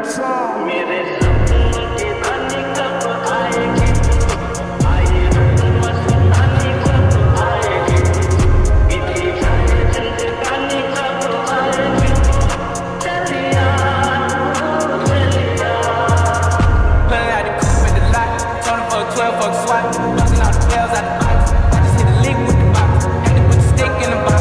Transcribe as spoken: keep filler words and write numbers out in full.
मेरे सपनों की रानी कब आएगी, आए मस्तानी कब आएगी, बीती जाए जिंदगानी कब आएगी, चलिया चलिया. Pulling out the coupe at the lot, told him fuck twelve, fuck SWAT, busting all the bells out the box. I just hit a lick with the box, had to put the stick in the box.